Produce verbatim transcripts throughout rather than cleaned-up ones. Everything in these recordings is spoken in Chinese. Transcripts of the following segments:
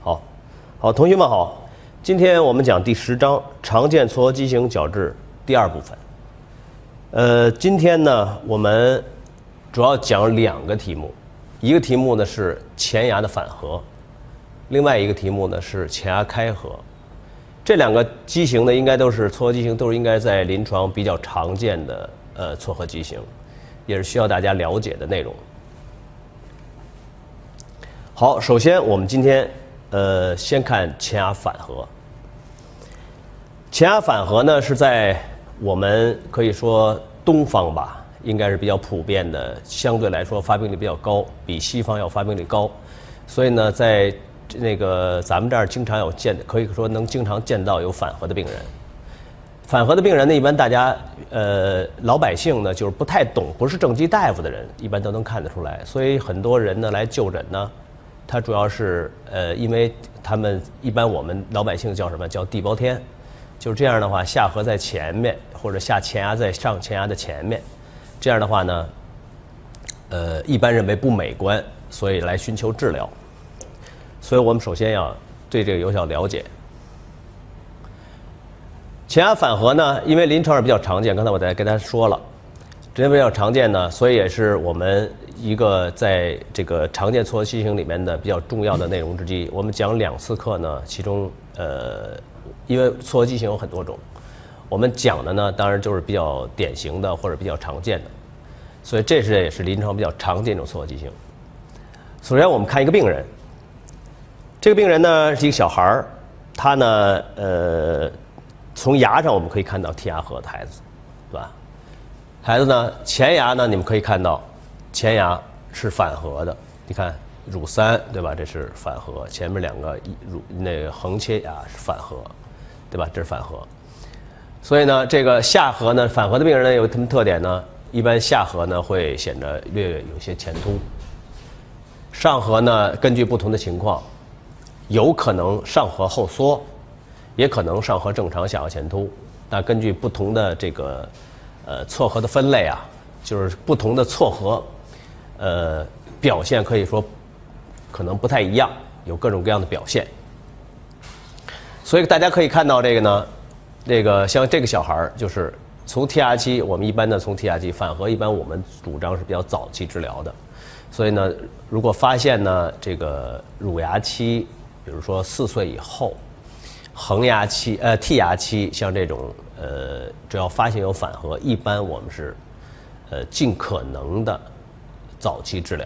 好，好，同学们好，今天我们讲第十章常见错颌畸形矫治第二部分。呃，今天呢，我们主要讲两个题目，一个题目呢是前牙的反颌，另外一个题目呢是前牙开颌。这两个畸形呢，应该都是错颌畸形，都是应该在临床比较常见的呃错颌畸形，也是需要大家了解的内容。好，首先我们今天呃先看前牙反颌。前牙反颌呢是在我们可以说东方吧，应该是比较普遍的，相对来说发病率比较高，比西方要发病率高，所以呢，在那个咱们这儿经常有见，可以说能经常见到有反颌的病人。反颌的病人呢，一般大家呃老百姓呢就是不太懂，不是正畸大夫的人，一般都能看得出来。所以很多人呢来就诊呢，他主要是呃，因为他们一般我们老百姓叫什么叫地包天，就是这样的话，下颌在前面，或者下前牙在上前牙的前面，这样的话呢，呃，一般认为不美观，所以来寻求治疗。所以我们首先要对这个有所了解。前牙反颌呢，因为临床上比较常见，刚才我在跟大家说了，这比较常见呢，所以也是我们一个在这个常见错颌畸形里面的比较重要的内容之一。我们讲两次课呢，其中呃，因为错颌畸形有很多种，我们讲的呢，当然就是比较典型的或者比较常见的，所以这是也是临床比较常见的错颌畸形。首先我们看一个病人。这个病人呢是一个小孩儿，他呢呃从牙上我们可以看到剔牙颌的孩子，对吧？孩子呢前牙呢你们可以看到前牙是反颌的，你看乳三对吧？这是反颌，前面两个乳那个横切牙是反颌，对吧？这是反颌。所以呢这个下颌呢反颌的病人呢有什么特点呢？一般下颌呢会显得略有些前凸，上颌呢根据不同的情况。有可能上颌后缩，也可能上颌正常，下颌前凸。那根据不同的这个呃错颌的分类啊，就是不同的错颌，呃表现可以说可能不太一样，有各种各样的表现。所以大家可以看到这个呢，这个像这个小孩儿，就是从剔牙期，我们一般呢从剔牙期反颌，一般我们主张是比较早期治疗的。所以呢，如果发现呢这个乳牙期，比如说四岁以后，恒牙期、呃剔牙期，像这种呃，只要发现有反颌，一般我们是呃尽可能的早期治疗。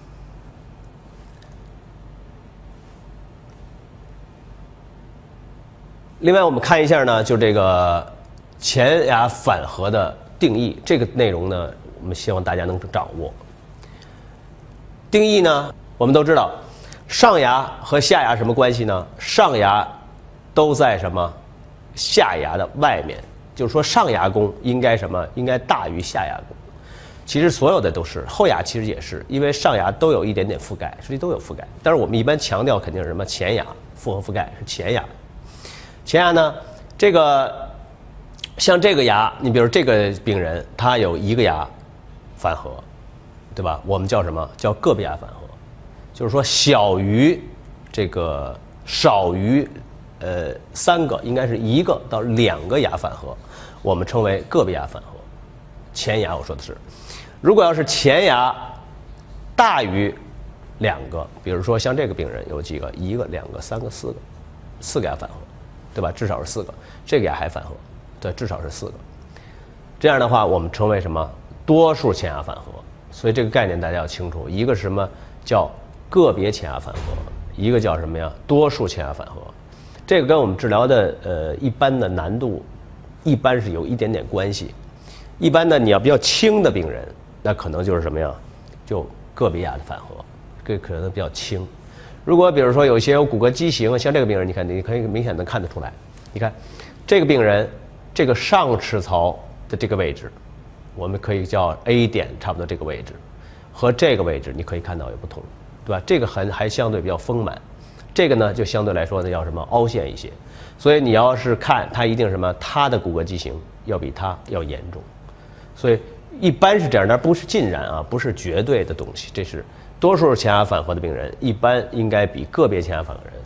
另外，我们看一下呢，就这个前牙反颌的定义，这个内容呢，我们希望大家能掌握。定义呢，我们都知道。上牙和下牙什么关系呢？上牙都在什么？下牙的外面，就是说上牙弓应该什么？应该大于下牙弓。其实所有的都是，后牙其实也是，因为上牙都有一点点覆盖，实际都有覆盖。但是我们一般强调肯定是什么？前牙复合覆盖是前牙。前牙呢，这个像这个牙，你比如这个病人，他有一个牙反颌，对吧？我们叫什么？叫个别牙反颌。就是说小于这个少于呃三个，应该是一个到两个牙反颌，我们称为个别牙反颌。前牙我说的是，如果要是前牙大于两个，比如说像这个病人有几个，一个、两个、三个、四个，四个牙反颌，对吧？至少是四个，这个牙还反颌，对，至少是四个。这样的话，我们称为什么？多数前牙反颌。所以这个概念大家要清楚，一个是什么叫个别前牙反颌，一个叫什么呀？多数前牙反颌，这个跟我们治疗的呃一般的难度，一般是有一点点关系。一般呢，你要比较轻的病人，那可能就是什么呀？就个别牙的反颌，这可能比较轻。如果比如说有一些有骨骼畸形，像这个病人，你看你可以明显的看得出来，你看这个病人这个上齿槽的这个位置，我们可以叫 A 点，差不多这个位置，和这个位置你可以看到有不同。对吧？这个还还相对比较丰满，这个呢就相对来说呢要什么凹陷一些，所以你要是看它一定什么，它的骨骼畸形要比它要严重，所以一般是这样，但不是尽然啊，不是绝对的东西。这是多数前牙反颌的病人，一般应该比个别前牙反颌人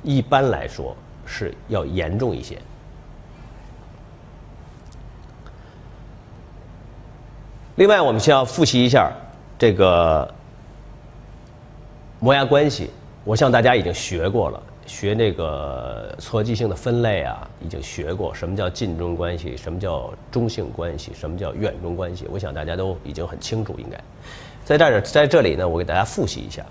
一般来说是要严重一些。另外，我们需要复习一下这个磨牙关系。我想大家已经学过了，学那个错记性的分类啊，已经学过什么叫近中关系，什么叫中性关系，什么叫远中关系。我想大家都已经很清楚，应该在这儿在这里呢，我给大家复习一下。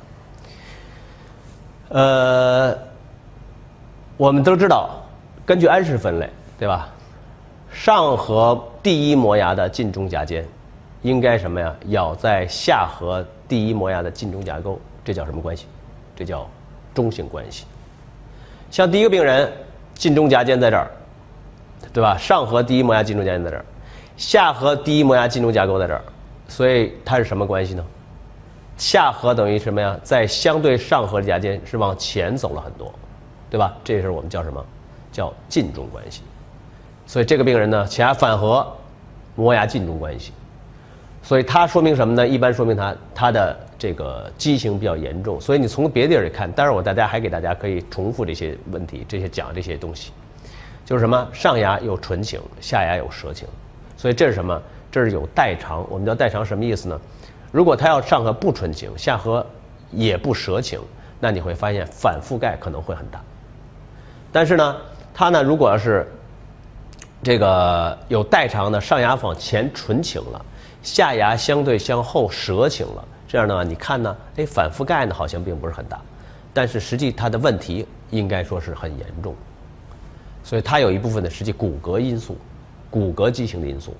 呃，我们都知道，根据安氏分类，对吧？上颌第一磨牙的近中夹尖，应该什么呀？咬在下颌第一磨牙的近中夹沟，这叫什么关系？这叫中性关系。像第一个病人，近中夹尖在这儿，对吧？上颌第一磨牙近中夹尖在这儿，下颌第一磨牙近中夹沟在这儿，所以它是什么关系呢？下颌等于什么呀？在相对上颌的夹尖是往前走了很多，对吧？这是我们叫什么？叫近中关系。所以这个病人呢，前牙反颌磨牙近中关系。所以它说明什么呢？一般说明它它的这个畸形比较严重。所以你从别的地儿看，当然我大家还给大家可以重复这些问题，这些讲这些东西，就是什么？上牙有唇形，下牙有舌形。所以这是什么？这是有代偿。我们叫代偿什么意思呢？如果它要上颌不唇形，下颌也不舌形，那你会发现反覆盖可能会很大。但是呢，它呢如果要是这个有代偿的，上牙往前唇倾了，下牙相对向后舌倾了，这样的话，你看呢，哎，反覆盖呢好像并不是很大，但是实际它的问题应该说是很严重，所以它有一部分的实际骨骼因素，骨骼畸形的因素。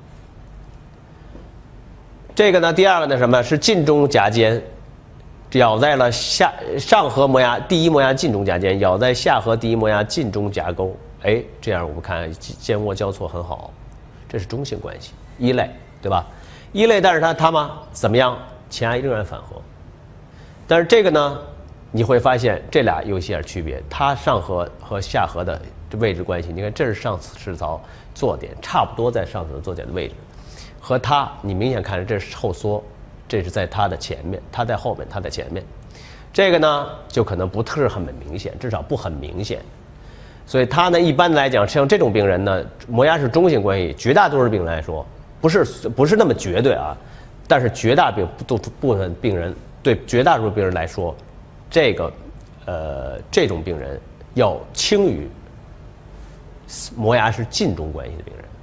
这个呢，第二个呢什么是近中夹尖咬在了下上颌磨牙第一磨牙近中夹尖，咬在下颌第一磨牙近中夹沟，哎，这样我们看尖窝交错很好，这是中性关系，一类，对吧？一类，但是它它嘛怎么样？前牙仍然反颌，但是这个呢，你会发现这俩有一些区别，它上颌和下颌的位置关系，你看这是上齿槽坐点，差不多在上齿坐点的位置，和它你明显看着这是后缩，这是在它的前面，它在后面，它在前面，这个呢就可能不是很明显，至少不很明显。所以它呢，一般来讲，像这种病人呢，磨牙是中性关系，绝大多数病人来说，不是不是那么绝对啊，但是绝大病都部分病人对绝大多数病人来说，这个呃这种病人要轻于磨牙是近中关系的病人。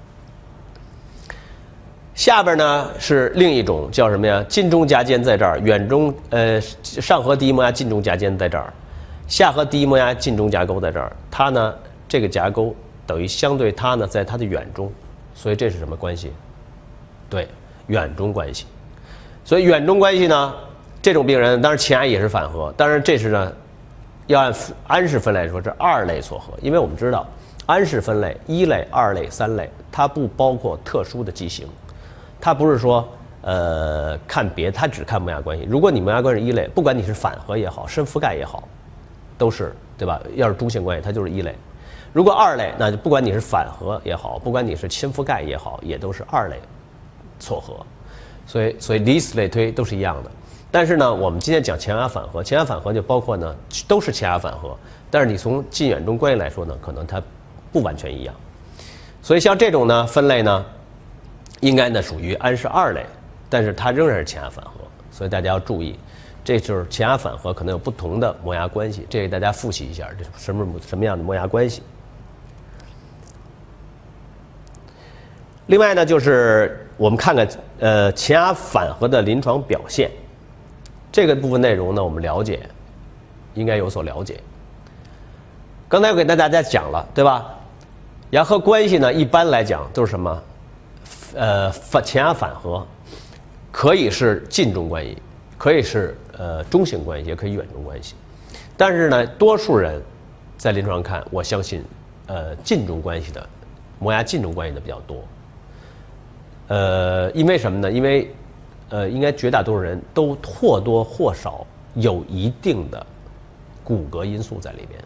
下边呢是另一种叫什么呀？近中夹尖在这儿，远中呃上颌第一磨牙近中夹尖在这儿。下颌第一磨牙近中夹沟在这儿，它呢这个夹沟等于相对它呢在它的远中，所以这是什么关系？对，远中关系。所以远中关系呢，这种病人当然前牙也是反颌，当然这是呢要按安氏分类来说，这二类错颌，因为我们知道安氏分类一类、二类、三类，它不包括特殊的畸形，它不是说呃看别，它只看磨牙关系。如果你磨牙关系一类，不管你是反颌也好，深覆盖也好，都是对吧？要是中性关系，它就是一类。如果二类，那就不管你是反颌也好，不管你是深覆盖也好，也都是二类错颌。所以，所以以此类推都是一样的。但是呢，我们今天讲前牙反颌，前牙反颌就包括呢都是前牙反颌，但是你从近远中关系来说呢，可能它不完全一样。所以像这种呢分类呢，应该呢属于安氏二类，但是它仍然是前牙反颌，所以大家要注意。这就是前牙反颌可能有不同的磨牙关系，这给大家复习一下，这什么什么样的磨牙关系。另外呢，就是我们看看呃前牙反颌的临床表现，这个部分内容呢，我们了解应该有所了解。刚才我给大家讲了，对吧？牙颌关系呢，一般来讲都是什么？呃，反前牙反颌可以是近中关系，可以是呃中性关系，也可以远中关系。但是呢，多数人在临床看，我相信呃近中关系的磨牙近中关系的比较多。呃，因为什么呢？因为呃，应该绝大多数人都或多或少有一定的骨骼因素在里边。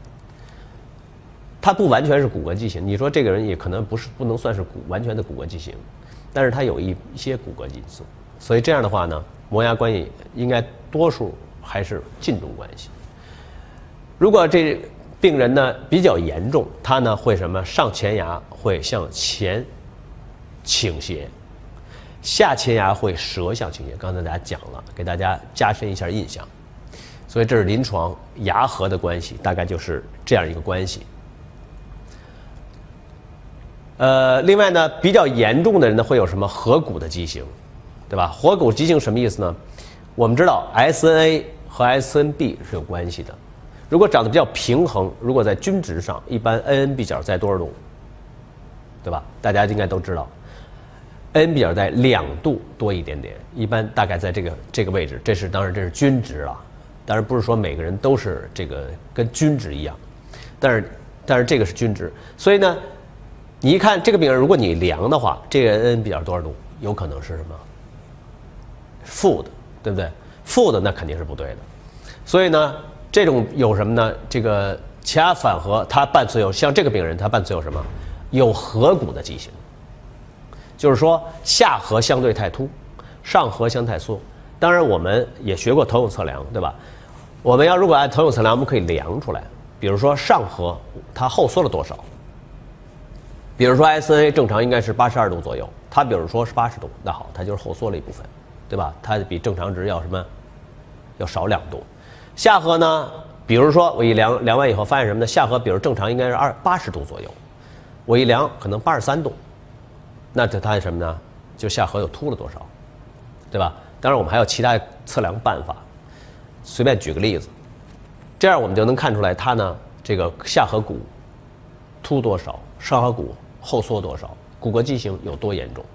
它不完全是骨骼畸形，你说这个人也可能不是不能算是骨完全的骨骼畸形，但是它有一一些骨骼因素，所以这样的话呢，磨牙关系应该多数还是近中关系。 如果这病人呢比较严重，他呢会什么？上前牙会向前倾斜，下前牙会折向倾斜。刚才大家讲了，给大家加深一下印象。所以这是临床牙颌的关系，大概就是这样一个关系。呃，另外呢，比较严重的人呢会有什么颌骨的畸形，对吧？颌骨畸形什么意思呢？我们知道 S N A 和 S N B 是有关系的。如果长得比较平衡，如果在均值上，一般 N N B 角在多少度，对吧？大家应该都知道 ，N N B 角在两度多一点点，一般大概在这个这个位置。这是当然这是均值了，当然不是说每个人都是这个跟均值一样，但是但是这个是均值，所以呢，你一看这个病人，如果你量的话，这个 N N B 角多少度，有可能是什么？负的，对不对？负的那肯定是不对的，所以呢。这种有什么呢？这个前牙反颌，它伴随有像这个病人，他伴随有什么？有颌骨的畸形，就是说下颌相对太凸，上颌相太缩。当然，我们也学过投影测量，对吧？我们要如果按投影测量，我们可以量出来。比如说上颌它后缩了多少？比如说 S N A 正常应该是八十二度左右，它比如说是八十度，那好，它就是后缩了一部分，对吧？它比正常值要什么？要少两度。下颌呢，比如说我一量量完以后发现什么呢？下颌比如正常应该是二八十度左右，我一量可能八十三度，那这它是什么呢？就下颌又凸了多少，对吧？当然我们还有其他测量办法，随便举个例子，这样我们就能看出来它呢这个下颌骨凸多少，上颌骨后缩多少，骨骼畸形有多严重。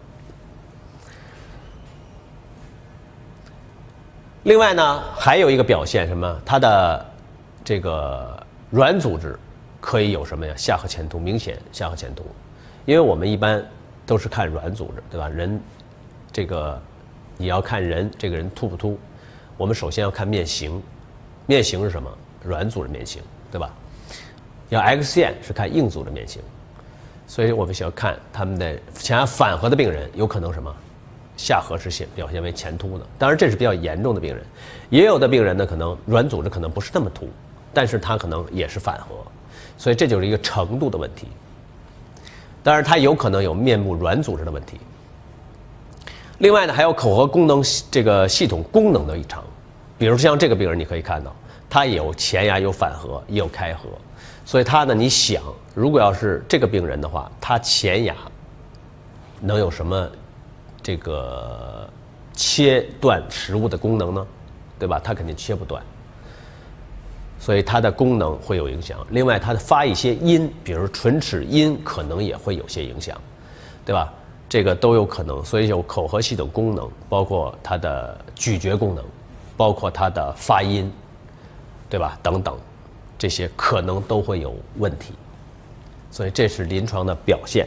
另外呢，还有一个表现什么？它的这个软组织可以有什么呀？下颌前凸，明显下颌前凸，因为我们一般都是看软组织，对吧？人这个你要看人这个人凸不凸，我们首先要看面型，面型是什么？软组织面型，对吧？要 X 线是看硬组织面型，所以我们需要看他们的前牙反颌的病人有可能什么？下颌是现表现为前凸的，当然这是比较严重的病人，也有的病人呢，可能软组织可能不是那么凸，但是他可能也是反颌，所以这就是一个程度的问题。当然，他有可能有面部软组织的问题。另外呢，还有口颌功能这个系统功能的异常，比如像这个病人，你可以看到，他有前牙有反颌，也有开颌，所以他呢，你想，如果要是这个病人的话，他前牙能有什么？这个切断食物的功能呢，对吧？它肯定切不断，所以它的功能会有影响。另外，它的发一些音，比如唇齿音，可能也会有些影响，对吧？这个都有可能。所以有口颌系统功能，包括它的咀嚼功能，包括它的发音，对吧？等等，这些可能都会有问题。所以这是临床的表现。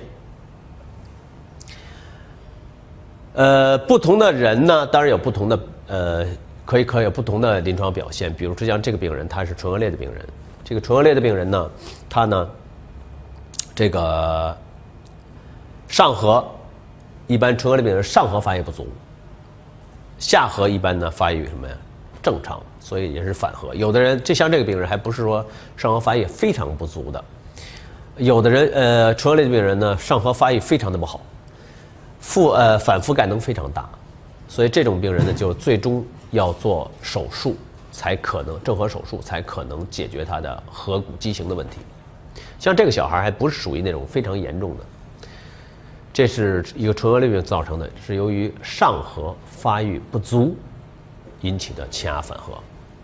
呃，不同的人呢，当然有不同的呃，可以可以有不同的临床表现。比如说像这个病人，他是唇腭裂的病人。这个唇腭裂的病人呢，他呢，这个上颌一般唇腭裂病人上颌发育不足，下颌一般呢发育什么呀？正常，所以也是反颌。有的人，这像这个病人还不是说上颌发育非常不足的，有的人呃，唇腭裂的病人呢，上颌发育非常的不好。覆呃反覆盖能非常大，所以这种病人呢，就最终要做手术才可能正颌手术才可能解决他的颌骨畸形的问题。像这个小孩还不是属于那种非常严重的，这是一个唇腭裂病造成的，是由于上颌发育不足引起的前牙反颌。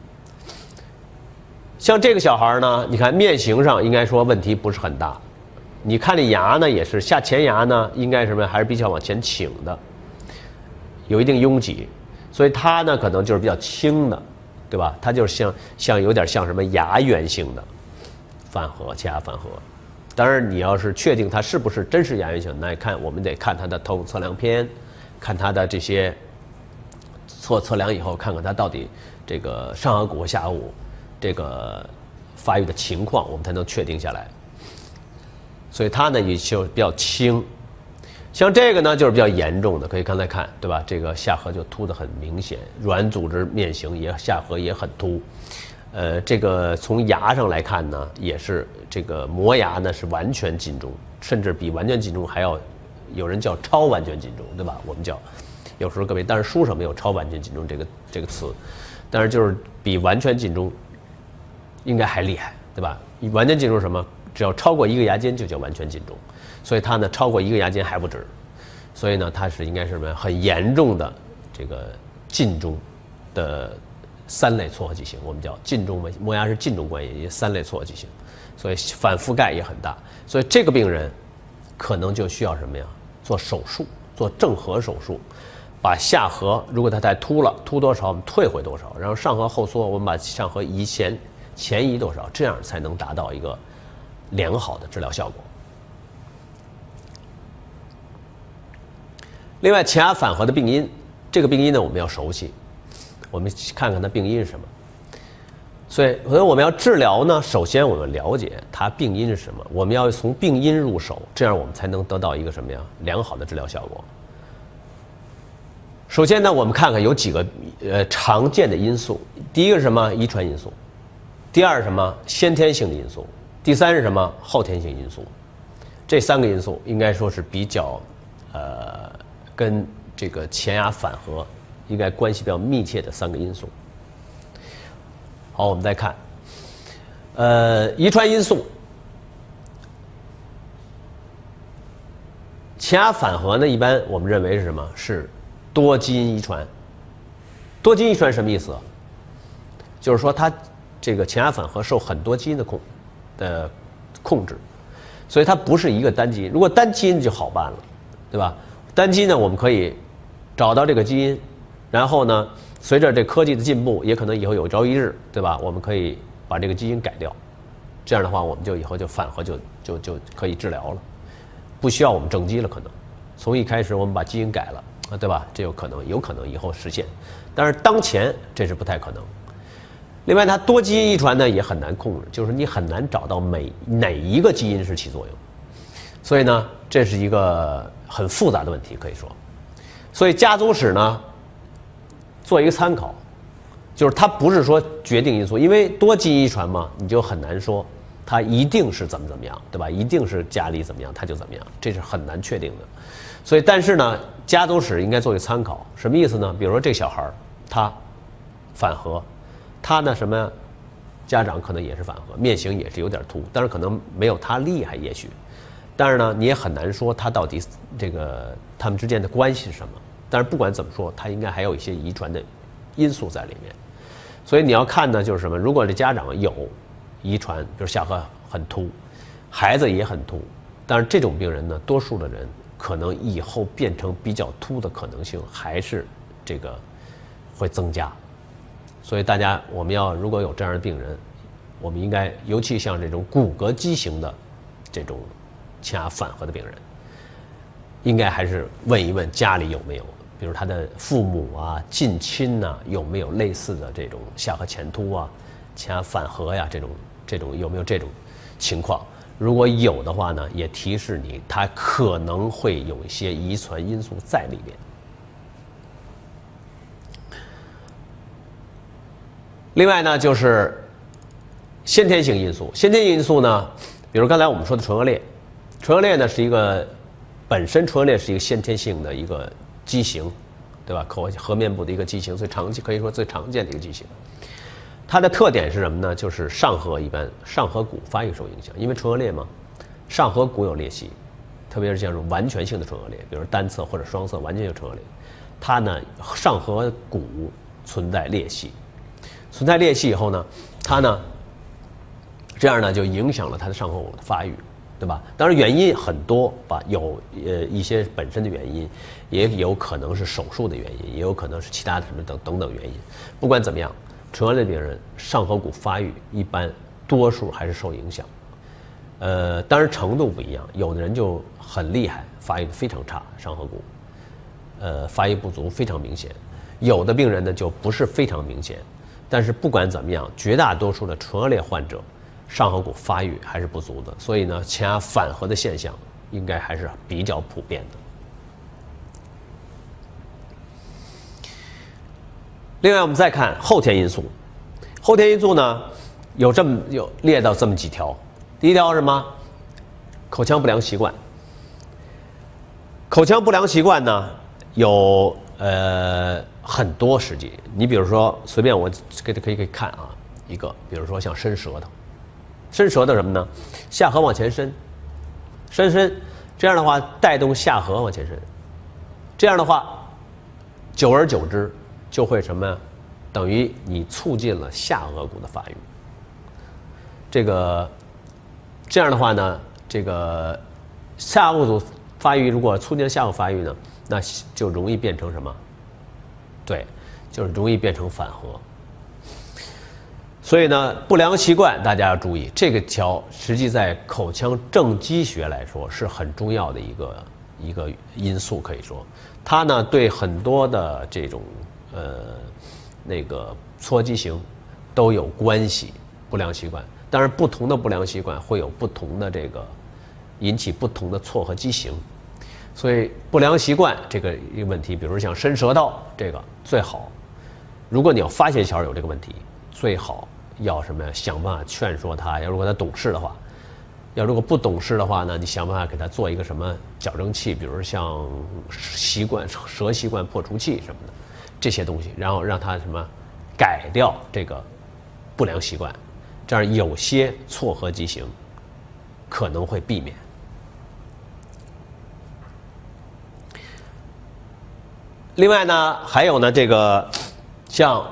像这个小孩呢，你看面型上应该说问题不是很大。你看这牙呢，也是下前牙呢，应该什么还是比较往前倾的，有一定拥挤，所以它呢可能就是比较轻的，对吧？它就是像像有点像什么牙源性的反颌，前牙反颌。当然，你要是确定它是不是真是牙源性，那看我们得看它的投影测量片，看它的这些测测量以后，看看它到底这个上颌骨和下颌骨这个发育的情况，我们才能确定下来。所以它呢也就比较轻，像这个呢就是比较严重的，可以刚才看，对吧？这个下颌就凸得很明显，软组织面型也下颌也很凸， 呃，这个从牙上来看呢，也是这个磨牙呢是完全尽中，甚至比完全尽中还要，有人叫超完全尽中，对吧？我们叫，有时候各位，但是书上没有超完全尽中这个这个词，但是就是比完全尽中应该还厉害，对吧？完全尽中什么？只要超过一个牙尖就叫完全尽中，所以它呢超过一个牙尖还不止，所以呢它是应该是什么？很严重的这个尽中的。三类错颌畸形，我们叫尽中磨牙是尽中关节，三类错颌畸形，所以反覆盖也很大，所以这个病人可能就需要什么呀？做手术，做正颌手术，把下颌如果它太凸了，凸多少我们退回多少，然后上颌后缩，我们把上颌移前前移多少，这样才能达到一个良好的治疗效果。另外，前牙反颌的病因，这个病因呢我们要熟悉。我们看看它病因是什么，所以，所以我们要治疗呢，首先我们了解它病因是什么，我们要从病因入手，这样我们才能得到一个什么呀？良好的治疗效果。首先呢，我们看看有几个呃常见的因素，第一个是什么？遗传因素，第二是什么？先天性的因素，第三是什么？后天性因素。这三个因素应该说是比较呃跟这个前牙反颌应该关系比较密切的三个因素。好，我们再看，呃，遗传因素，前牙反颌呢，一般我们认为是什么？是多基因遗传。多基因遗传什么意思？就是说它这个前牙反颌受很多基因的控的控制，所以它不是一个单基因。如果单基因就好办了，对吧？单基因呢，我们可以找到这个基因。然后呢，随着这科技的进步，也可能以后有朝一日，对吧？我们可以把这个基因改掉，这样的话，我们就以后就反颌就就就可以治疗了，不需要我们正畸了。可能从一开始我们把基因改了啊，对吧？这有可能，有可能以后实现，但是当前这是不太可能。另外，它多基因遗传呢也很难控制，就是你很难找到每哪一个基因是起作用，所以呢，这是一个很复杂的问题，可以说。所以家族史呢，做一个参考，就是它不是说决定因素，因为多基因遗传嘛，你就很难说它一定是怎么怎么样，对吧？一定是家里怎么样，它就怎么样，这是很难确定的。所以，但是呢，家族史应该作为参考，什么意思呢？比如说这小孩他反颌，他呢什么，家长可能也是反颌，面型也是有点凸，但是可能没有他厉害，也许，但是呢，你也很难说他到底这个他们之间的关系是什么。但是不管怎么说，它应该还有一些遗传的因素在里面，所以你要看呢，就是什么？如果这家长有遗传，比如下颌很凸，孩子也很凸，但是这种病人呢，多数的人可能以后变成比较凸的可能性还是这个会增加。所以大家我们要如果有这样的病人，我们应该尤其像这种骨骼畸形的这种前牙反颌的病人，应该还是问一问家里有没有。比如他的父母啊、近亲呐、啊，有没有类似的这种下颌前凸啊、前牙反颌呀这种这种有没有这种情况？如果有的话呢，也提示你他可能会有一些遗传因素在里边。另外呢，就是先天性因素。先天性因素呢，比如刚才我们说的唇腭裂，唇腭裂呢是一个本身唇腭裂是一个先天性的一个畸形，对吧？口颌面部的一个畸形，最常见可以说最常见的一个畸形。它的特点是什么呢？就是上颌一般上颌骨发育受影响，因为唇腭裂嘛，上颌骨有裂隙，特别是像这种完全性的唇腭裂，比如单侧或者双侧完全性唇腭裂，它呢上颌骨存在裂隙，存在裂隙以后呢，它呢这样呢就影响了它的上颌骨的发育。对吧？当然原因很多吧，有呃一些本身的原因，也有可能是手术的原因，也有可能是其他的什么等等等原因。不管怎么样，唇腭裂病人上颌骨发育一般多数还是受影响。呃，当然程度不一样，有的人就很厉害，发育的非常差，上颌骨呃发育不足非常明显；有的病人呢就不是非常明显。但是不管怎么样，绝大多数的唇腭裂患者上颌骨发育还是不足的，所以呢，前牙反颌的现象应该还是比较普遍的。另外，我们再看后天因素， 后天因素呢，有这么有列到这么几条。第一条是什么？口腔不良习惯。口腔不良习惯呢，有呃很多实际。你比如说，随便我给可以可以看啊，一个，比如说像伸舌头，伸舌头什么呢？下颌往前伸，伸伸，这样的话带动下颌往前伸，这样的话，久而久之就会什么呀？等于你促进了下颌骨的发育。这个这样的话呢，这个下颌骨发育如果促进了下颌发育呢，那就容易变成什么？对，就是容易变成反颌。所以呢，不良习惯大家要注意，这个条实际在口腔正畸学来说是很重要的一个一个因素，可以说，它呢对很多的这种呃那个错畸形都有关系。不良习惯，当然不同的不良习惯会有不同的这个引起不同的错和畸形，所以不良习惯这个一个问题，比如像伸舌头，这个最好，如果你要发现小孩有这个问题，最好要什么呀？想办法劝说他。要如果他懂事的话，要如果不懂事的话呢，你想办法给他做一个什么矫正器，比如像习惯舌习惯破除器什么的这些东西，然后让他什么改掉这个不良习惯。这样有些错和畸形可能会避免。另外呢，还有呢，这个像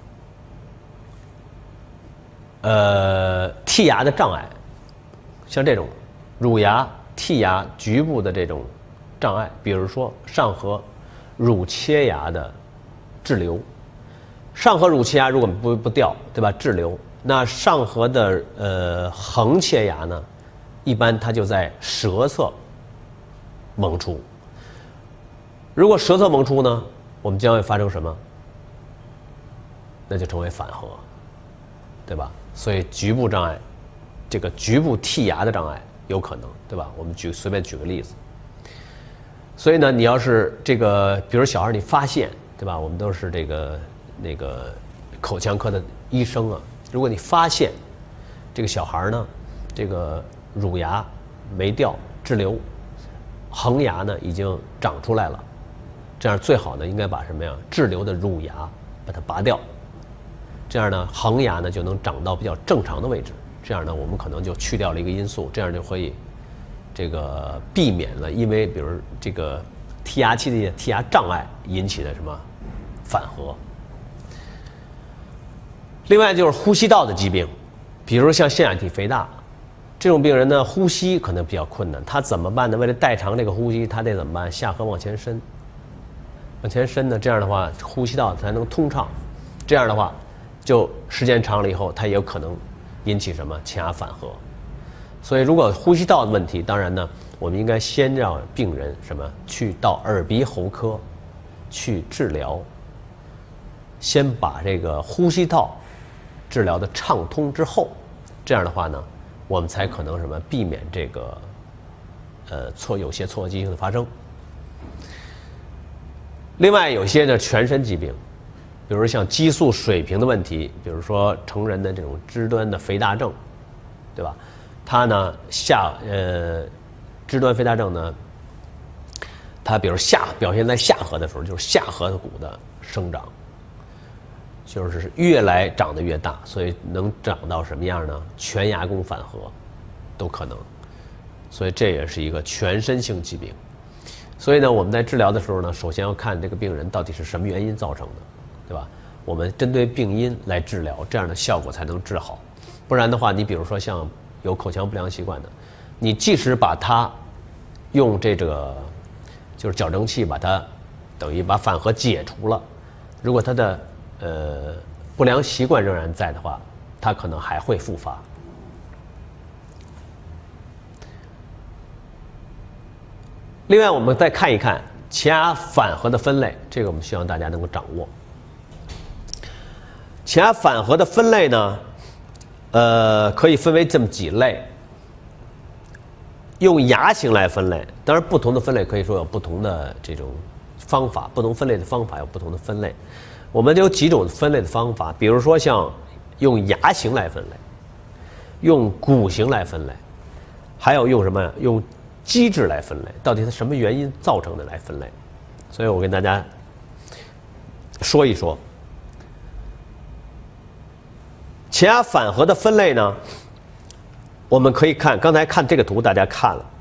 呃剔牙的障碍，像这种乳牙、剔牙局部的这种障碍，比如说上颌乳切牙的滞留，上颌乳切牙如果不不掉，对吧？滞留。那上颌的呃横切牙呢，一般它就在舌侧萌出。如果舌侧萌出呢，我们将会发生什么？那就成为反颌，对吧？所以局部障碍，这个局部剔牙的障碍有可能，对吧？我们举随便举个例子。所以呢，你要是这个，比如小孩你发现，对吧？我们都是这个那个口腔科的医生啊。如果你发现这个小孩呢，这个乳牙没掉滞留，恒牙呢已经长出来了，这样最好呢应该把什么呀滞留的乳牙把它拔掉，这样呢恒牙呢就能长到比较正常的位置，这样呢我们可能就去掉了一个因素，这样就可以这个避免了因为比如这个剔牙期的剔牙障碍引起的什么反颌。另外就是呼吸道的疾病，比如像腺样体肥大，这种病人呢呼吸可能比较困难，他怎么办呢？为了代偿这个呼吸，他得怎么办？下颌往前伸，往前伸呢，这样的话呼吸道才能通畅，这样的话就时间长了以后，它也有可能引起什么前牙反颌。所以如果呼吸道的问题，当然呢，我们应该先让病人什么去到耳鼻喉科去治疗，先把这个呼吸道治疗的畅通之后，这样的话呢，我们才可能什么避免这个呃错有些错畸形的发生。另外有些呢全身疾病，比如像激素水平的问题，比如说成人的这种肢端的肥大症，对吧？它呢下呃肢端肥大症呢，它比如下表现在下颌的时候，就是下颌骨的生长。就是越来长得越大，所以能长到什么样呢？全牙弓反颌都可能，所以这也是一个全身性疾病。所以呢，我们在治疗的时候呢，首先要看这个病人到底是什么原因造成的，对吧？我们针对病因来治疗，这样的效果才能治好。不然的话，你比如说像有口腔不良习惯的，你即使把它用这个就是矫正器把它等于把反颌解除了，如果它的呃，不良习惯仍然在的话，它可能还会复发。另外，我们再看一看前牙反颌的分类，这个我们希望大家能够掌握。前牙反颌的分类呢，呃，可以分为这么几类。用牙形来分类，当然不同的分类可以说有不同的这种方法，不同分类的方法有不同的分类。我们有几种分类的方法，比如说像用牙形来分类，用骨形来分类，还有用什么？用机制来分类。到底它什么原因造成的来分类？所以我跟大家说一说前牙反颌的分类呢。我们可以看，刚才看这个图，大家看了，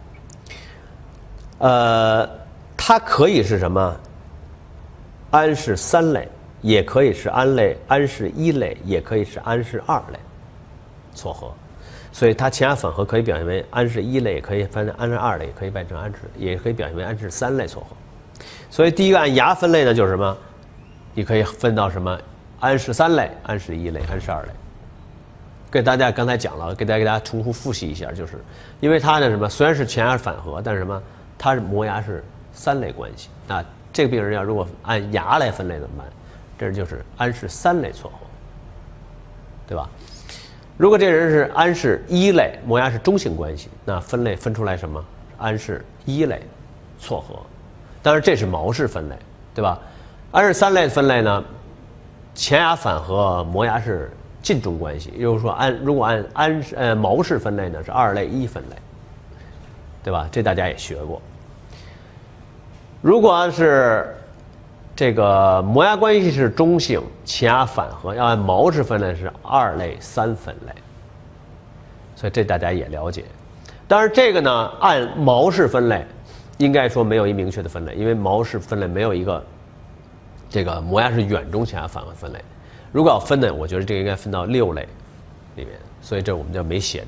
呃，它可以是什么？安氏三类，也可以是安类安氏一类，也可以是安氏二类撮合。所以它前牙反颌可以表现为安氏一类，也可以分成安氏二类，也可以变成安氏，也可以表现为安氏三类撮合。所以第一个按牙分类呢，就是什么？你可以分到什么？安氏三类、安氏一类、安氏二类。给大家刚才讲了，给大家给大家重复复习一下，就是因为它呢什么，虽然是前牙反颌，但是什么，它是磨牙是三类关系。那这个病人要如果按牙来分类怎么办？这就是安氏三类撮合，对吧？如果这人是安氏一类，磨牙是中性关系，那分类分出来什么？安氏一类撮合。当然这是毛氏分类，对吧？安氏三类分类呢，前牙反颌磨牙是近中关系，也就是说按如果按安呃毛氏分类呢是二类一分类，对吧？这大家也学过。如果是这个磨牙关系是中性，前牙反颌要按毛氏分类是二类三分类，所以这大家也了解。当然这个呢按毛氏分类，应该说没有一明确的分类，因为毛氏分类没有一个这个磨牙是远中前牙反颌分类。如果要分呢，我觉得这个应该分到六类里面，所以这我们就没写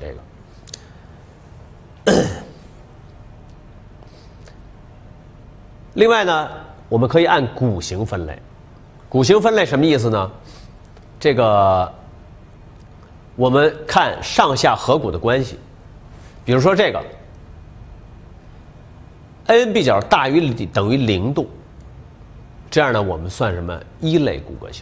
这个。另外呢，我们可以按骨形分类。骨形分类什么意思呢？这个我们看上下颌骨的关系，比如说这个 N 比角大于等于零度，这样呢我们算什么？一类骨骼型。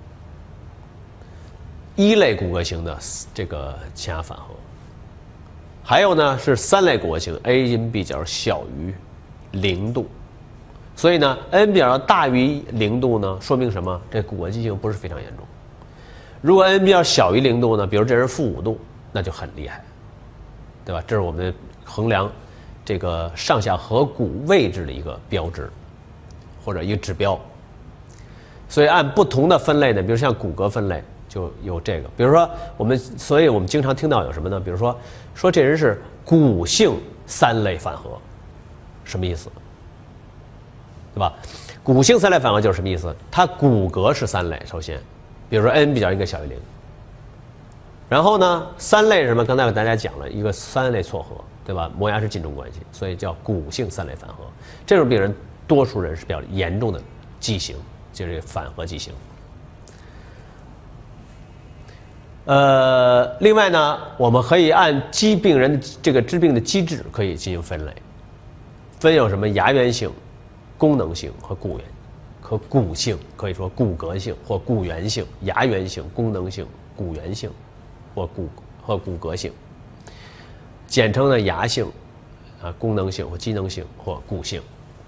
一类骨骼型的这个前牙反颌，还有呢是三类骨骼型 ，A 因 B 角小于零度，所以呢 N 比角大于零度呢，说明什么？这骨骼畸形不是非常严重。如果 N 比角小于零度呢，比如这人负五度，那就很厉害，对吧？这是我们衡量这个上下颌骨位置的一个标志，或者一个指标。所以按不同的分类呢，比如像骨骼分类。就有这个，比如说我们，所以我们经常听到有什么呢？比如说，说这人是骨性三类反颌，什么意思？对吧？骨性三类反颌就是什么意思？它骨骼是三类，首先，比如说 N 比角应该小于零。然后呢，三类是什么？刚才我给大家讲了一个三类撮合，对吧？磨牙是近中关系，所以叫骨性三类反颌。这种病人，多数人是比较严重的畸形，就是反颌畸形。呃，另外呢，我们可以按疾病人的这个治病的机制可以进行分类，分有什么牙源性、功能性和骨源和骨性，可以说骨骼性或骨源性、牙源性、功能性、骨源性或骨和骨骼性，简称呢牙性啊、功能性或机能性或骨性。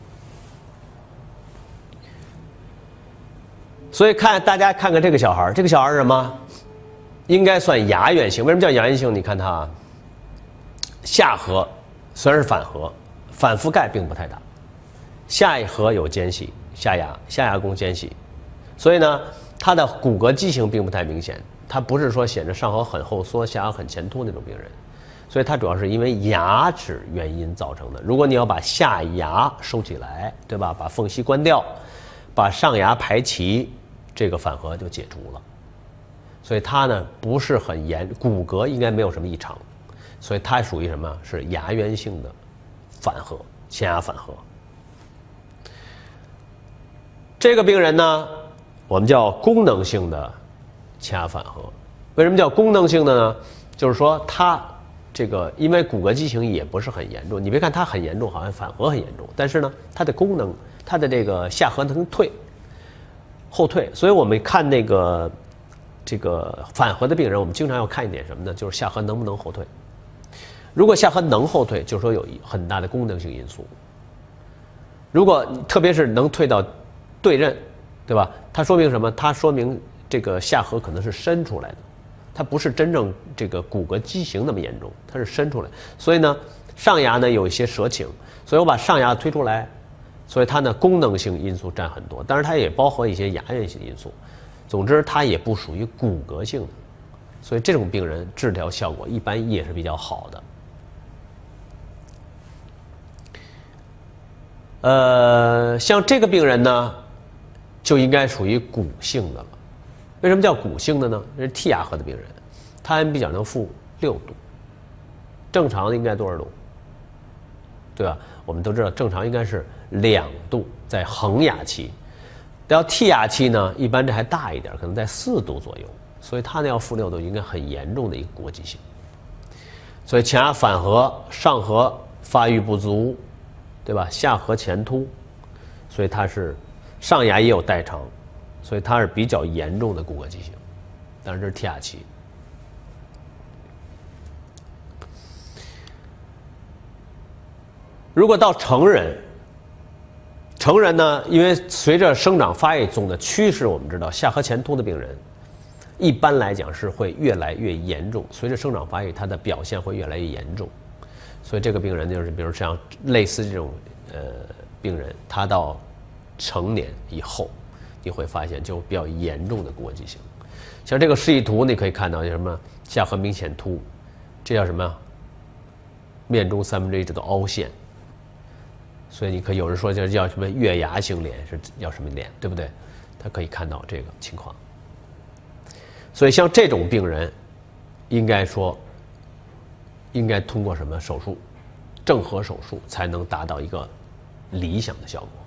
所以看大家看看这个小孩，这个小孩是什么？应该算牙源性。为什么叫牙源性？你看它下颌虽然是反颌，反覆盖并不太大，下颌有间隙，下牙下牙弓间隙，所以呢，它的骨骼畸形并不太明显。它不是说显着上颌很后缩，下颌很前凸那种病人，所以它主要是因为牙齿原因造成的。如果你要把下牙收起来，对吧？把缝隙关掉，把上牙排齐，这个反颌就解除了。所以它呢不是很严，骨骼应该没有什么异常，所以它属于什么？是牙源性的反颌，前牙反颌。这个病人呢，我们叫功能性的前牙反颌。为什么叫功能性的呢？就是说它这个因为骨骼畸形也不是很严重，你别看它很严重，好像反颌很严重，但是呢，它的功能，它的这个下颌能退，后退，所以我们看那个。这个反颌的病人，我们经常要看一点什么呢？就是下颌能不能后退。如果下颌能后退，就是说有很大的功能性因素。如果特别是能退到对刃，对吧？它说明什么？它说明这个下颌可能是伸出来的， 它不是真正这个骨骼畸形那么严重，它是伸出来。所以呢，上牙呢有一些舌倾，所以我把上牙推出来，所以它呢功能性因素占很多，当然它也包括一些牙源性因素。总之，它也不属于骨骼性的，所以这种病人治疗效果一般也是比较好的。呃，像这个病人呢，就应该属于骨性的了。为什么叫骨性的呢？这是剔牙颌的病人，他 M 比较能负六度，正常的应该多少度？对吧？我们都知道，正常应该是两度，在恒牙期。要剔牙期呢，一般这还大一点，可能在四度左右。所以他呢要负六度，应该很严重的一个骨骼畸形。所以前牙反颌、上颌发育不足，对吧？下颌前凸，所以它是上牙也有代偿，所以它是比较严重的骨骼畸形。当然这是剔牙期。如果到成人，成人呢，因为随着生长发育总的趋势，我们知道下颌前凸的病人，一般来讲是会越来越严重。随着生长发育，它的表现会越来越严重。所以这个病人就是，比如像类似这种呃病人，他到成年以后，你会发现就比较严重的骨骼畸形。像这个示意图，你可以看到有什么下颌明显凸，这叫什么？面中三分之一这都凹陷。所以你可以有人说这叫什么月牙形脸，是叫什么脸，对不对？他可以看到这个情况。所以像这种病人，应该说应该通过什么手术，正颌手术才能达到一个理想的效果。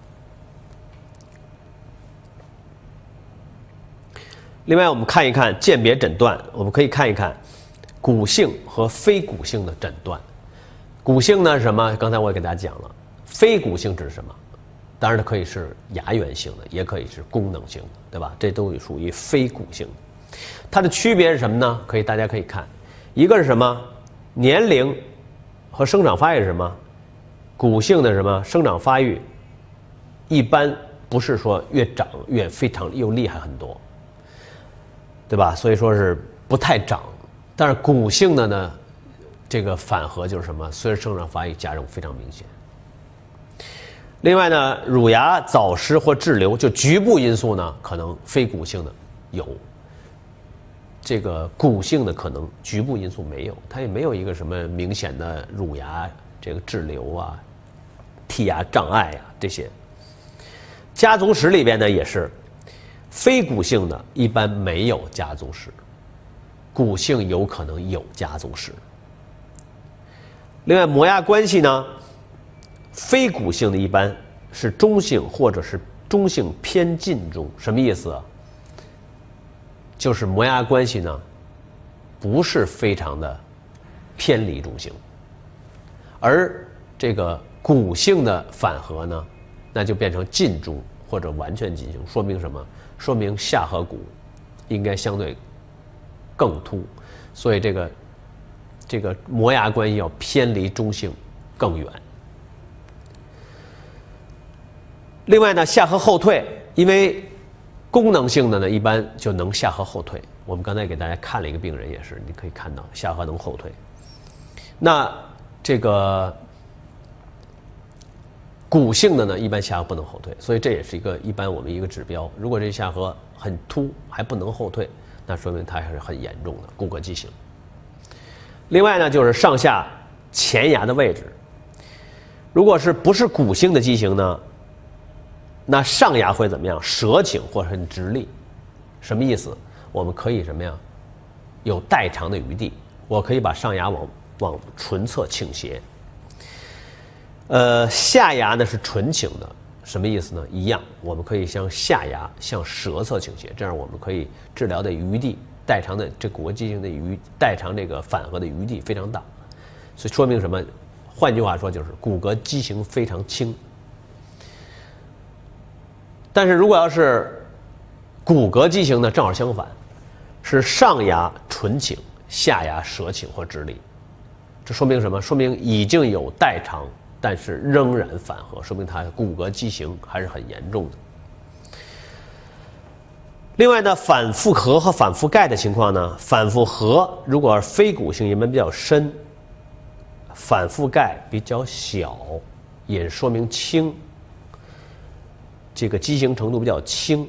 另外，我们看一看鉴别诊断，我们可以看一看骨性和非骨性的诊断。骨性呢是什么？刚才我也给大家讲了。非骨性指什么？当然它可以是牙源性的，也可以是功能性的，对吧？这都属于非骨性的。它的区别是什么呢？可以大家可以看，一个是什么？年龄和生长发育是什么？骨性的什么生长发育，一般不是说越长越非常又厉害很多，对吧？所以说是不太长。但是骨性的呢，这个反颌就是什么？随着生长发育加重非常明显。另外呢，乳牙早失或滞留，就局部因素呢，可能非骨性的有，这个骨性的可能局部因素没有，它也没有一个什么明显的乳牙这个滞留啊、剔牙障碍啊这些。家族史里边呢也是，非骨性的一般没有家族史，骨性有可能有家族史。另外，磨牙关系呢？非骨性的一般是中性或者是中性偏近中，什么意思啊？就是磨牙关系呢，不是非常的偏离中性，而这个骨性的反颌呢，那就变成近中或者完全近性，说明什么？说明下颌骨应该相对更凸，所以这个这个磨牙关系要偏离中性更远。另外呢，下颌后退，因为功能性的呢，一般就能下颌后退。我们刚才给大家看了一个病人，也是你可以看到下颌能后退。那这个骨性的呢，一般下颌不能后退，所以这也是一个一般我们一个指标。如果这下颌很凸还不能后退，那说明它还是很严重的骨骼畸形。另外呢，就是上下前牙的位置，如果是不是骨性的畸形呢？那上牙会怎么样？舌倾或者很直立，什么意思？我们可以什么呀？有代偿的余地，我可以把上牙往往唇侧倾斜。呃，下牙呢是唇倾的，什么意思呢？一样，我们可以向下牙向舌侧倾斜，这样我们可以治疗的余地，代偿的这骨骼畸形的余代偿这个反颌的余地非常大，所以说明什么？换句话说就是骨骼畸形非常轻。但是如果要是骨骼畸形呢，正好相反，是上牙唇倾，下牙舌倾或直立。这说明什么？说明已经有代偿，但是仍然反颌，说明它骨骼畸形还是很严重的。 另外呢，反复合和反复钙的情况呢，反复合如果非骨性银斑比较深，反复钙比较小，也说明轻，这个畸形程度比较轻。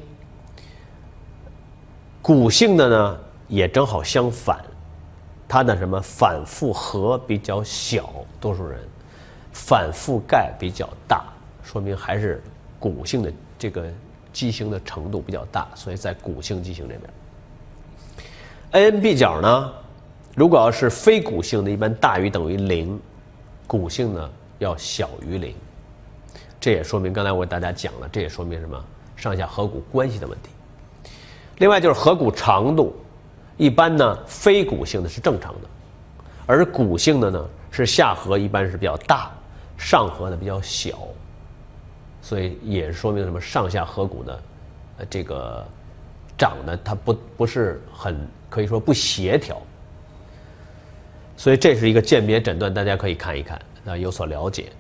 骨性的呢，也正好相反，它的什么反复合比较小，多数人反复钙比较大，说明还是骨性的这个畸形的程度比较大，所以在骨性畸形这边。A N B 角呢，如果要是非骨性的，一般大于等于零，骨性呢要小于零。这也说明刚才我给大家讲了，这也说明什么？上下颌骨关系的问题。另外就是颌骨长度，一般呢非骨性的是正常的，而骨性的呢是下颌一般是比较大，上颌呢比较小。所以也说明什么？上下颌骨呢，呃，这个长得它不不是很可以说不协调。所以这是一个鉴别诊断，大家可以看一看，啊，有所了解。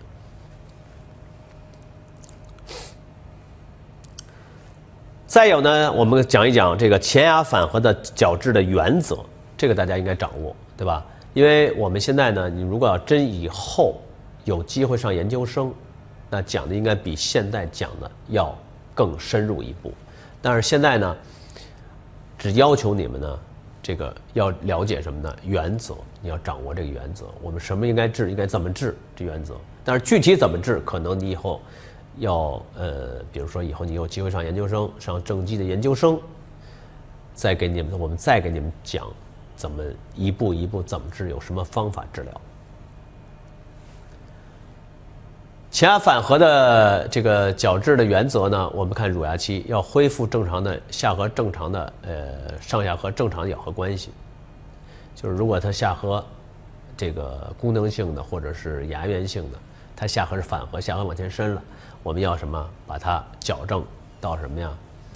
再有呢，我们讲一讲这个前牙反颌的矫治的原则，这个大家应该掌握，对吧？因为我们现在呢，你如果要真以后有机会上研究生，那讲的应该比现在讲的要更深入一步，但是现在呢，只要求你们呢，这个要了解什么呢？原则，你要掌握这个原则。我们什么应该治，应该怎么治，这原则。但是具体怎么治，可能你以后要呃，比如说以后你有机会上研究生，上正畸的研究生，再给你们，我们再给你们讲怎么一步一步怎么治，有什么方法治疗。前牙反颌的这个矫治的原则呢，我们看乳牙期要恢复正常的下颌正常的呃上下颌正常的咬合关系，就是如果它下颌这个功能性的或者是牙源性的，它下颌是反颌，下颌往前伸了，我们要什么？把它矫正到什么呀？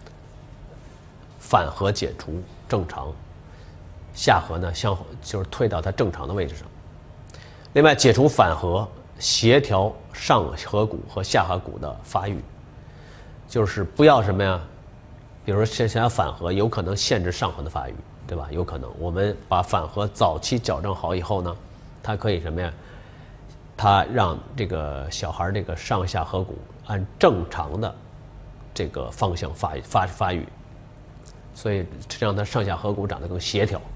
反颌解除正常，下颌呢向就是退到它正常的位置上。另外解除反颌，协调上颌骨和下颌骨的发育，就是不要什么呀，比如说想想要反颌，有可能限制上颌的发育，对吧？有可能我们把反颌早期矫正好以后呢，它可以什么呀？它让这个小孩这个上下颌骨按正常的这个方向发发发育，所以让它上下颌骨长得更协调。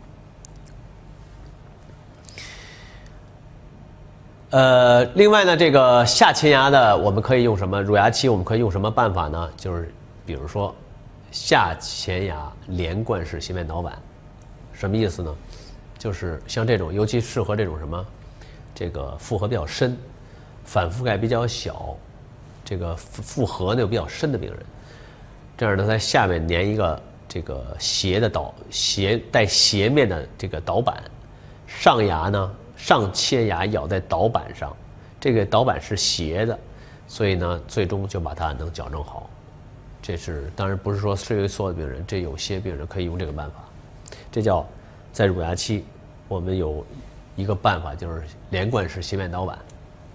呃，另外呢，这个下前牙的我们可以用什么？乳牙期我们可以用什么办法呢？就是比如说下前牙连贯式斜面导板，什么意思呢？就是像这种，尤其适合这种什么，这个复合比较深，反覆盖比较小，这个复合呢又比较深的病人，这样呢在下面粘一个这个斜的导斜带斜面的这个导板，上牙呢。上切牙咬在导板上，这个导板是斜的，所以呢，最终就把它能矫正好。这是当然不是说适于所有的病人，这有些病人可以用这个办法。这叫在乳牙期，我们有一个办法就是连贯式斜面导板。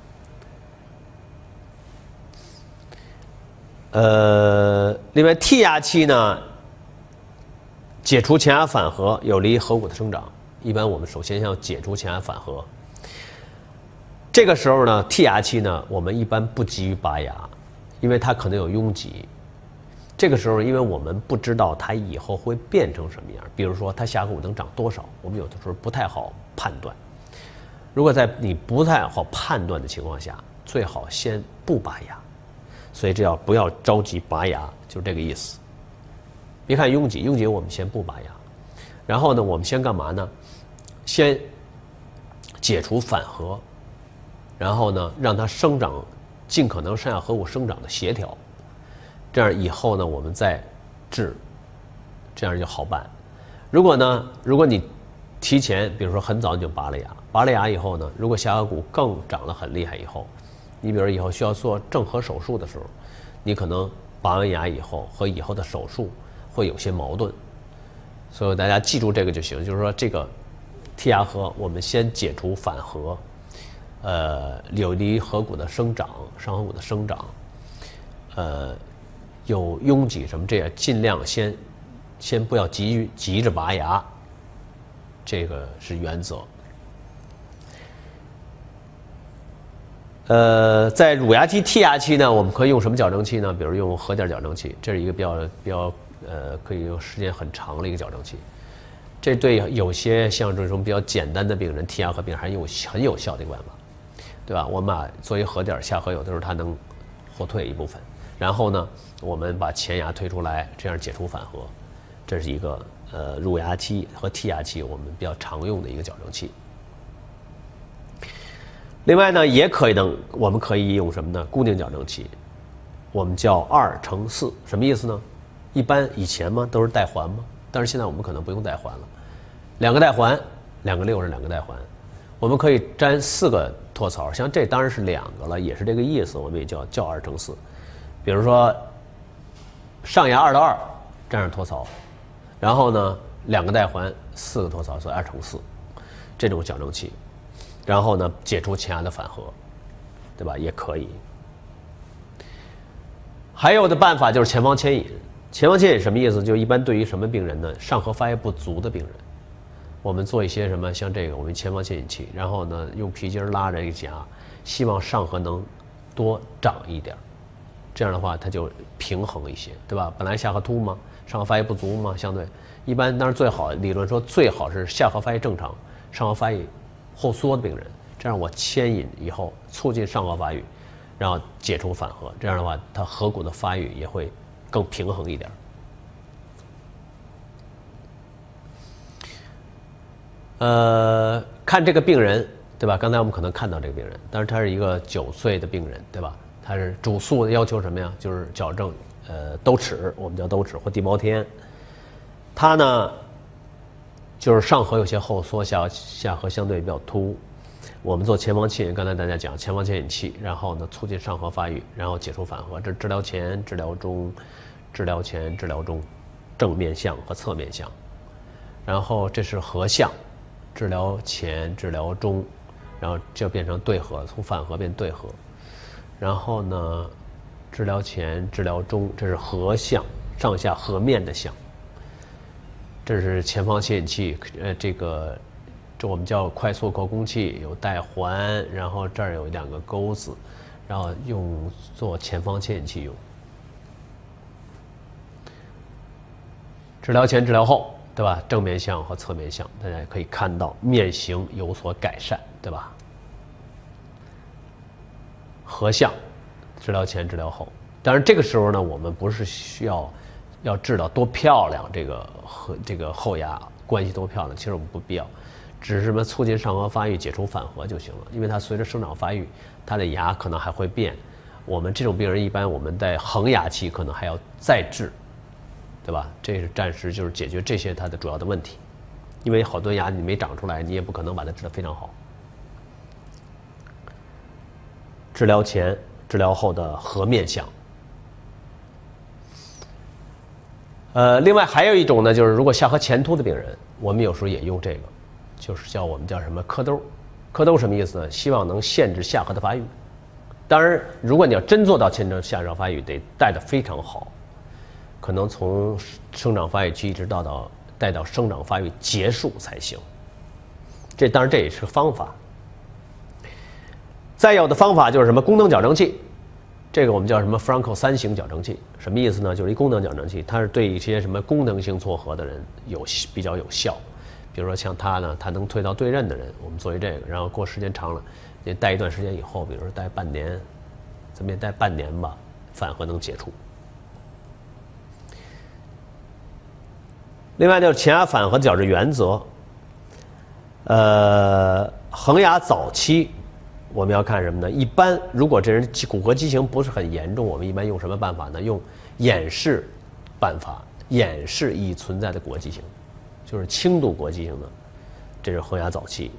呃，另外剔牙期呢，解除前牙反颌，有利于颌骨的生长。一般我们首先要解除前牙反颌，这个时候呢，剔牙期呢，我们一般不急于拔牙，因为它可能有拥挤。这个时候，因为我们不知道它以后会变成什么样，比如说它下颌骨能长多少，我们有的时候不太好判断。如果在你不太好判断的情况下，最好先不拔牙。所以这要不要着急拔牙，就是这个意思。别看拥挤，拥挤我们先不拔牙，然后呢，我们先干嘛呢？先解除反颌，然后呢，让它生长，尽可能上下颌骨生长的协调，这样以后呢，我们再治，这样就好办。如果呢，如果你提前，比如说很早你就拔了牙，拔了牙以后呢，如果下颌骨更长得很厉害以后，你比如以后需要做正颌手术的时候，你可能拔完牙以后和以后的手术会有些矛盾，所以大家记住这个就行，就是说这个。剔牙颌，我们先解除反颌，呃，有利于颌骨的生长，上颌骨的生长，呃，有拥挤什么，这也尽量先先不要急于急着拔牙，这个是原则。呃，在乳牙期、剔牙期呢，我们可以用什么矫正器呢？比如用合点矫正器，这是一个比较比较呃可以用时间很长的一个矫正器。这对有些像这种比较简单的病人，剔牙合并还有很有效的一个办法，对吧？我们把作为合点下颌，有的时候它能后退一部分，然后呢，我们把前牙推出来，这样解除反颌。这是一个呃乳牙期和剔牙期我们比较常用的一个矫正器。另外呢，也可以能，我们可以用什么呢？固定矫正器，我们叫二乘四，什么意思呢？一般以前嘛都是带环嘛，但是现在我们可能不用带环了，两个带环，两个六是两个带环，我们可以粘四个托槽，像这当然是两个了，也是这个意思，我们也叫叫二乘四。比如说上牙二到二粘上托槽，然后呢两个带环，四个托槽，所以二乘四，这种矫正器。然后呢，解除前牙的反颌，对吧？也可以。还有的办法就是前方牵引。前方牵引什么意思？就一般对于什么病人呢？上颌发育不足的病人，我们做一些什么，像这个，我们前方牵引器，然后呢，用皮筋拉着一个夹，希望上颌能多长一点，这样的话它就平衡一些，对吧？本来下颌凸嘛，上颌发育不足嘛，相对一般，当然最好理论说最好是下颌发育正常，上颌发育后缩的病人，这样我牵引以后促进上颌发育，然后解除反颌，这样的话它颌骨的发育也会更平衡一点。呃，看这个病人，对吧？刚才我们可能看到这个病人，但是他是一个九岁的病人，对吧？他是主诉要求什么呀？就是矫正呃兜齿，我们叫兜齿或地包天。他呢，就是上颌有些后缩，下下颌相对比较凸。我们做前方牵引，刚才大家讲前方牵引器，然后呢促进上颌发育，然后解除反颌。这治疗前、治疗中、治疗前、治疗中，正面向和侧面向。然后这是颌向，治疗前、治疗中，然后就变成对颌，从反颌变对颌。然后呢，治疗前、治疗中，这是颌向，上下颌面的向。这是前方牵引器，呃，这个这我们叫快速口供器，有带环，然后这儿有两个钩子，然后用做前方牵引器用。治疗前、治疗后，对吧？正面向和侧面向，大家可以看到面型有所改善，对吧？颌向，治疗前、治疗后。当然这个时候呢，我们不是需要要治疗多漂亮，这个和这个后牙关系多漂亮，其实我们不必要，只是什么促进上颌发育、解除反颌就行了。因为它随着生长发育，它的牙可能还会变。我们这种病人一般我们在恒牙期可能还要再治，对吧？这是暂时就是解决这些它的主要的问题，因为好多牙你没长出来，你也不可能把它治得非常好。治疗前、治疗后的颌面向。呃，另外还有一种呢，就是如果下颌前凸的病人，我们有时候也用这个，就是叫我们叫什么刻兜。刻兜什么意思呢？希望能限制下颌的发育。当然，如果你要真做到限制下颌发育，得带得非常好，可能从生长发育期一直到到带到生长发育结束才行。这当然这也是个方法。再有的方法就是什么功能矫正器，这个我们叫什么 Franco 三型矫正器，什么意思呢？就是一功能矫正器，它是对一些什么功能性错颌的人有比较有效。比如说像他呢，他能退到对刃的人，我们作为这个，然后过时间长了，你戴一段时间以后，比如说戴半年，咱们也戴半年吧，反颌能解除。另外就是前牙反颌矫治原则，呃，恒牙早期我们要看什么呢？一般如果这人骨骼畸形不是很严重，我们一般用什么办法呢？用掩饰办法，掩饰已存在的骨骼畸形，就是轻度骨骼畸形的，这是恒牙早期。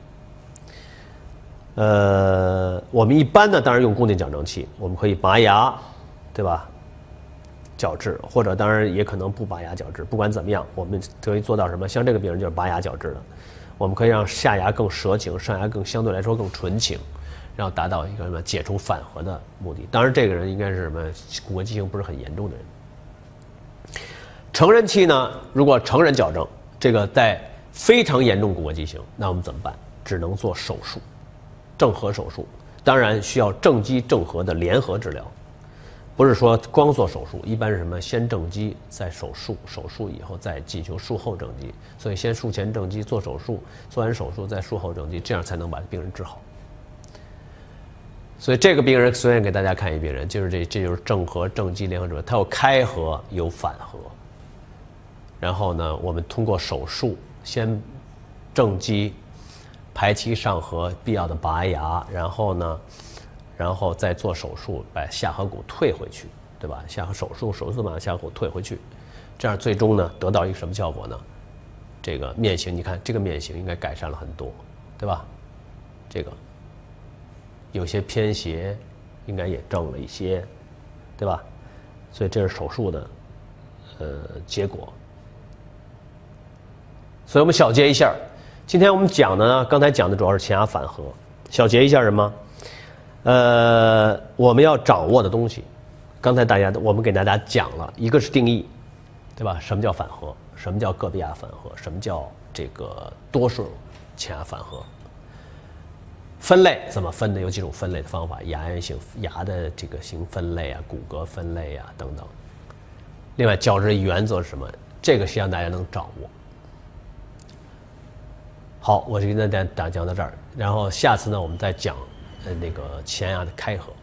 呃，我们一般呢，当然用固定矫正器，我们可以拔牙，对吧？矫治，或者当然也可能不拔牙矫治。不管怎么样，我们可以做到什么？像这个病人就是拔牙矫治的，我们可以让下牙更舌情，上牙更相对来说更纯情，然后达到一个什么解除反颌的目的。当然，这个人应该是什么骨骼畸形不是很严重的人。 成人期呢，如果成人矫正，这个在非常严重骨骼畸形，那我们怎么办？只能做手术，正颌手术。当然需要正畸正颌的联合治疗，不是说光做手术，一般是什么先正畸再手术，手术以后再进行术后正畸。所以先术前正畸做手术，做完手术再术后正畸，这样才能把病人治好。所以这个病人随便给大家看一病人，就是这这就是正颌正畸联合治疗，它有开颌有反颌。然后呢，我们通过手术先正畸。排齐上颌，必要的拔牙，然后呢，然后再做手术把下颌骨退回去，对吧？下颌手术手术把下颌骨退回去，这样最终呢得到一个什么效果呢？这个面型，你看这个面型应该改善了很多，对吧？这个有些偏斜，应该也正了一些，对吧？所以这是手术的呃结果。所以我们小结一下。今天我们讲的呢，刚才讲的主要是前牙反颌，小结一下什么？呃，我们要掌握的东西，刚才大家我们给大家讲了，一个是定义，对吧？什么叫反颌？什么叫个别牙反颌？什么叫这个多数前牙反颌？分类怎么分呢？有几种分类的方法，牙源性牙的这个型分类啊，骨骼分类啊等等。另外，矫治原则是什么？这个希望大家能掌握。好，我就跟大家讲到这儿，然后下次呢，我们再讲，呃，那个前牙的开颌。